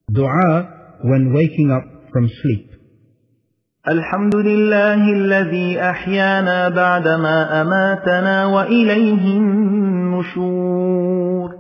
Dua when waking up from sleep. الحمد لله الذي أحيانا بعدما أماتنا وإليه النشور.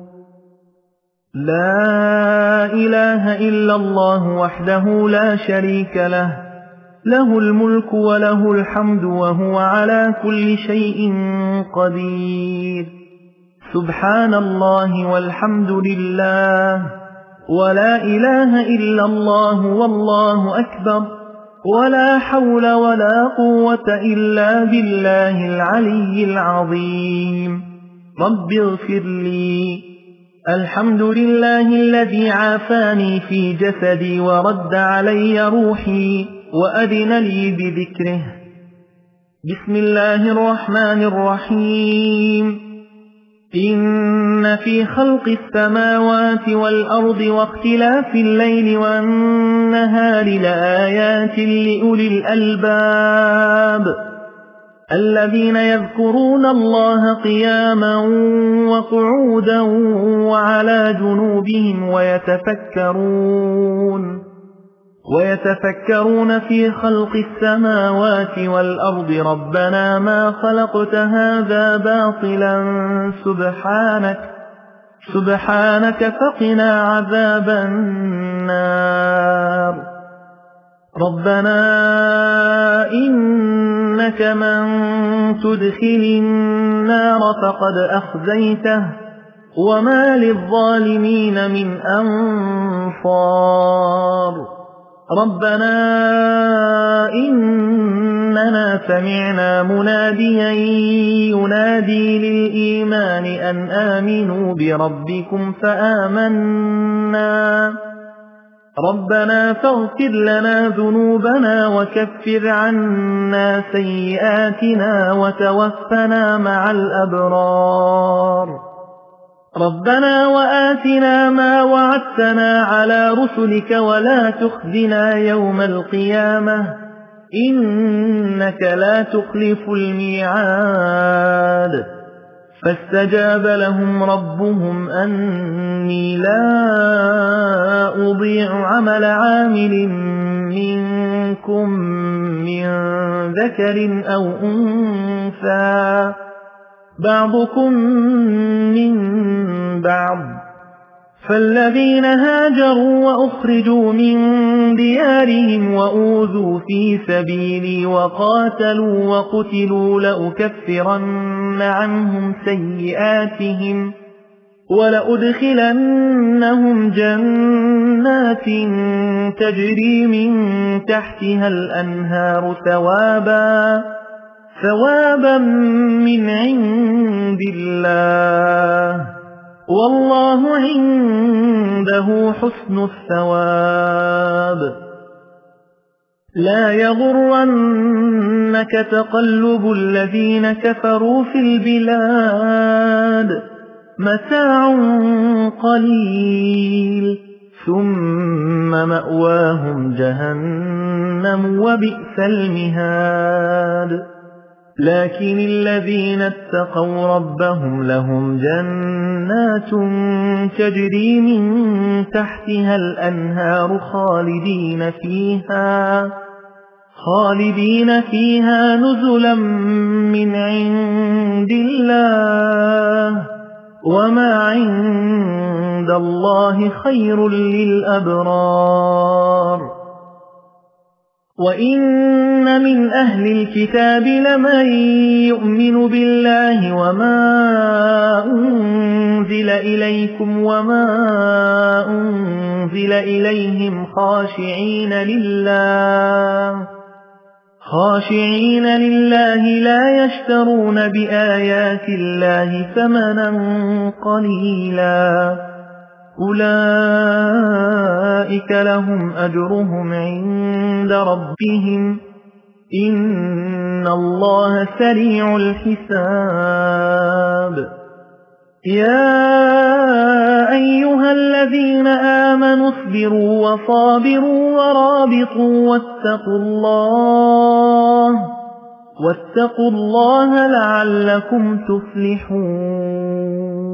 لا إله إلا الله وحده لا شريك له، له الملك وله الحمد وهو على كل شيء قدير. سبحان الله والحمد لله ولا إله إلا الله والله أكبر، ولا حول ولا قوة إلا بالله العلي العظيم. رب اغفر لي. الحمد لله الذي عافاني في جسدي ورد علي روحي وأذن لي بذكره. بسم الله الرحمن الرحيم. إن في خلق السماوات والأرض واختلاف الليل والنهار لآيات لأولي الألباب الذين يذكرون الله قياما وقعودا وعلى جنوبهم ويتفكرون في خلق السماوات والأرض ربنا ما خلقت هذا باطلا سبحانك فقنا عذاب النار. ربنا إنك من تدخل النار فقد أخزيته وما للظالمين من أنصار. ربنا إننا سمعنا مناديا ينادي للإيمان أن آمنوا بربكم فآمنا. ربنا فاغفر لنا ذنوبنا وكفر عنا سيئاتنا وتوفنا مع الأبرار. ربنا وآتنا ما وعدتنا على رسلك ولا تخزنا يوم القيامة إنك لا تخلف الميعاد. فاستجاب لهم ربهم أني لا أضيع عمل عامل منكم من ذكر أو أنثى بعضكم من بعض. فالذين هاجروا وأخرجوا من ديارهم وأوذوا في سبيلي وقاتلوا وقتلوا لأكفرن عنهم سيئاتهم ولأدخلنهم جنات تجري من تحتها الأنهار ثوابا من عند الله والله عنده حسن الثواب. لا يغرنك تقلب الذين كفروا في البلاد متاع قليل ثم مأواهم جهنم وبئس المهاد. لكن الذين اتقوا ربهم لهم جنات تجري من تحتها الأنهار خالدين فيها نزلا من عند الله وما عند الله خير للأبرار. وإن من أهل الكتاب لمن يؤمن بالله وما أنزل إليكم وما أنزل إليهم خاشعين لله لا يشترون بآيات الله ثمنا قليلا أولئك لهم أجرهم عند ربهم إن الله سريع الحساب. يا أيها الذين آمنوا اصبروا وصابروا ورابطوا واتقوا الله لعلكم تفلحون.